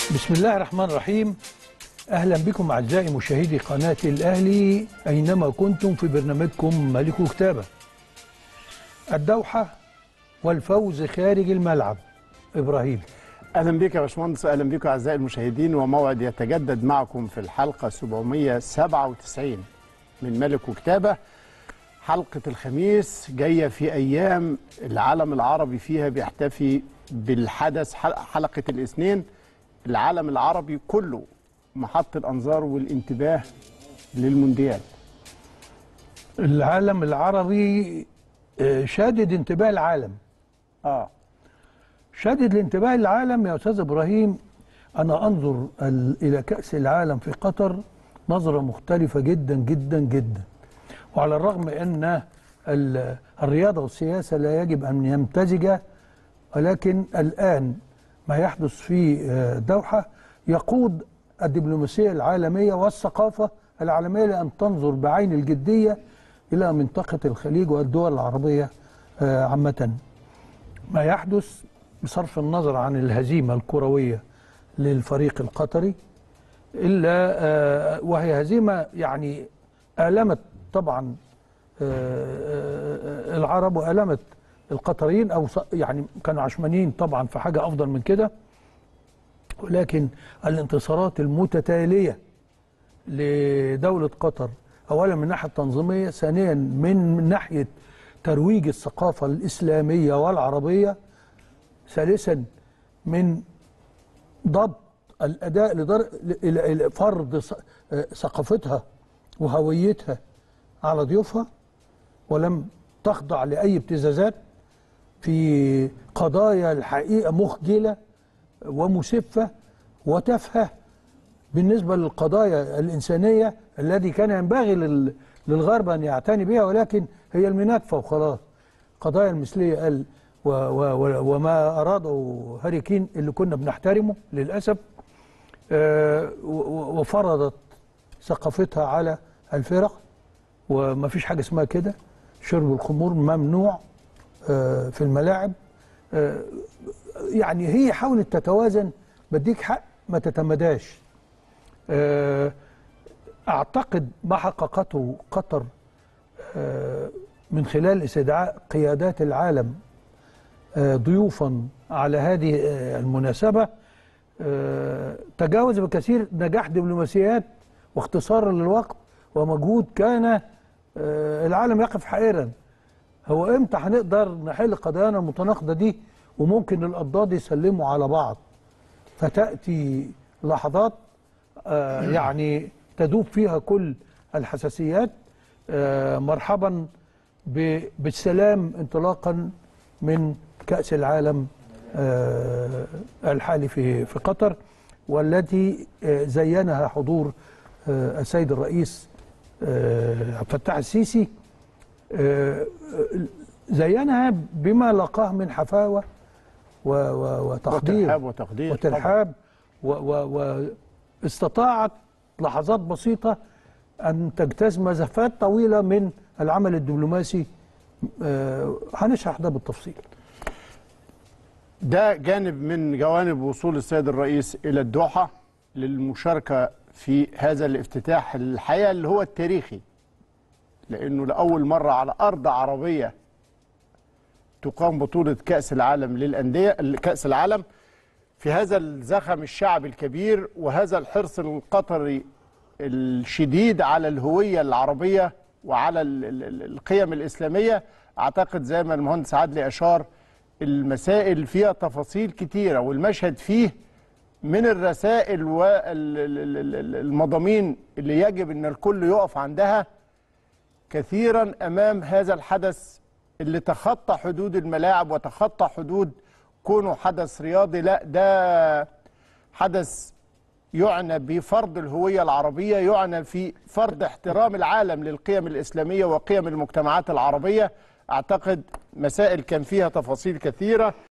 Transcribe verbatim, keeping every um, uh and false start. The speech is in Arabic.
بسم الله الرحمن الرحيم. أهلا بكم أعزائي مشاهدي قناة الأهلي أينما كنتم في برنامجكم ملك كتابة. الدوحة والفوز خارج الملعب. إبراهيم، اهلا بك يا باشمهندس، اهلا بكم اعزائي المشاهدين، وموعد يتجدد معكم في الحلقه سبعمائة وسبعة وتسعين من ملك وكتابه. حلقه الخميس جايه في ايام العالم العربي فيها بيحتفي بالحدث. حلقه الاثنين العالم العربي كله محط الانظار والانتباه للمونديال. العالم العربي شادد انتباه العالم. اه شادد الانتباه العالم يا أستاذ إبراهيم. أنا أنظر إلى كأس العالم في قطر نظرة مختلفة جدا جدا جدا، وعلى الرغم أن الرياضة والسياسة لا يجب أن يمتزجا، ولكن الآن ما يحدث في دوحة يقود الدبلوماسية العالمية والثقافة العالمية لأن تنظر بعين الجدية إلى منطقة الخليج والدول العربية عامة. ما يحدث بصرف النظر عن الهزيمة الكروية للفريق القطري، إلا وهي هزيمة يعني آلمت طبعا العرب وآلمت القطريين، أو يعني كانوا عشمانين طبعا في حاجة أفضل من كده، ولكن الانتصارات المتتالية لدولة قطر أولا من ناحية تنظيمية، ثانيا من ناحية ترويج الثقافة الإسلامية والعربية، ثالثا من ضبط الأداء إلى فرض ثقافتها وهويتها على ضيوفها، ولم تخضع لأي ابتزازات في قضايا الحقيقة مخجلة ومسفة وتافهة بالنسبة للقضايا الإنسانية التي كان ينبغي للغرب أن يعتني بها، ولكن هي المناكفة وخلاص. قضايا المثلية قال و و وما أراده هاري كين اللي كنا بنحترمه للأسف، آه وفرضت ثقافتها على الفرق، وما فيش حاجة اسمها كده. شرب الخمور ممنوع آه في الملاعب. آه يعني هي حاولت تتوازن، بديك حق ما تتمداش. آه أعتقد ما حققته قطر آه من خلال استدعاء قيادات العالم ضيوفا على هذه المناسبة تجاوز بكثير نجاح دبلوماسيات واختصار للوقت ومجهود كان العالم يقف حائرا. هو امتى هنقدر نحل قضايانا المتناقضة دي وممكن الأضداد يسلموا على بعض؟ فتأتي لحظات يعني تدوب فيها كل الحساسيات. مرحبا بالسلام انطلاقا من كأس العالم الحالي في في قطر، والتي زينها حضور السيد الرئيس عبد الفتاح السيسي. زينها بما لقاه من حفاوة وتقدير وترحاب وتقدير وترحاب، واستطاعت لحظات بسيطة أن تجتاز مسافات طويلة من العمل الدبلوماسي. هنشرح ده بالتفصيل. ده جانب من جوانب وصول السيد الرئيس إلى الدوحة للمشاركة في هذا الافتتاح الحقيقة اللي هو التاريخي، لأنه لأول مرة على أرض عربية تقام بطولة كأس العالم للأندية، كأس العالم في هذا الزخم الشعبي الكبير وهذا الحرص القطري الشديد على الهوية العربية وعلى القيم الإسلامية. أعتقد زي ما المهندس عدلي أشار، المسائل فيها تفاصيل كتيرة، والمشهد فيه من الرسائل والمضامين اللي يجب أن الكل يقف عندها كثيرا أمام هذا الحدث اللي تخطى حدود الملاعب وتخطى حدود كونه حدث رياضي. لا، ده حدث يعنى بفرض الهوية العربية، يعنى في فرض احترام العالم للقيم الإسلامية وقيم المجتمعات العربية. أعتقد مسائل كان فيها تفاصيل كثيرة.